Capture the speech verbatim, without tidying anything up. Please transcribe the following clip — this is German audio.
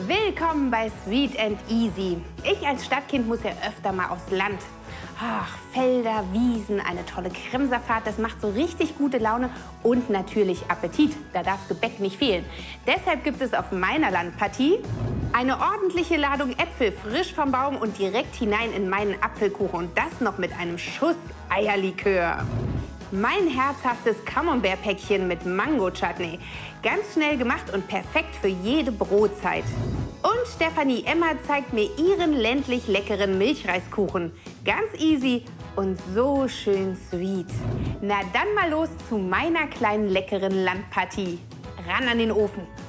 Willkommen bei Sweet and Easy. Ich als Stadtkind muss ja öfter mal aufs Land. Ach, Felder, Wiesen, eine tolle Kremserfahrt, das macht so richtig gute Laune und natürlich Appetit. Da darf Gebäck nicht fehlen. Deshalb gibt es auf meiner Landpartie eine ordentliche Ladung Äpfel, frisch vom Baum und direkt hinein in meinen Apfelkuchen. Und das noch mit einem Schuss Eierlikör. Mein herzhaftes Camembert-Päckchen mit Mango-Chutney. Ganz schnell gemacht und perfekt für jede Brotzeit. Und Stefanie Emmer zeigt mir ihren ländlich leckeren Milchreiskuchen. Ganz easy und so schön sweet. Na dann mal los zu meiner kleinen leckeren Landpartie. Ran an den Ofen.